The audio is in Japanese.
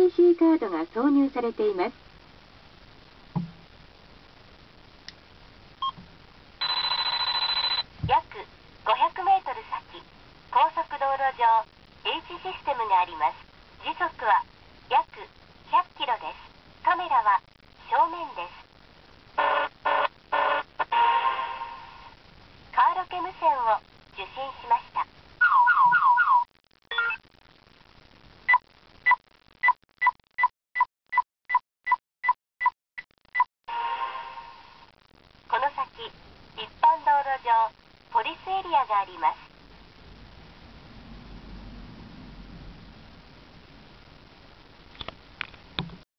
ETC カードが挿入されています。 約500メートル先、高速道路上 H システムがあります。時速は約100キロです。カメラは正面です。カーロケ無線を受信しました。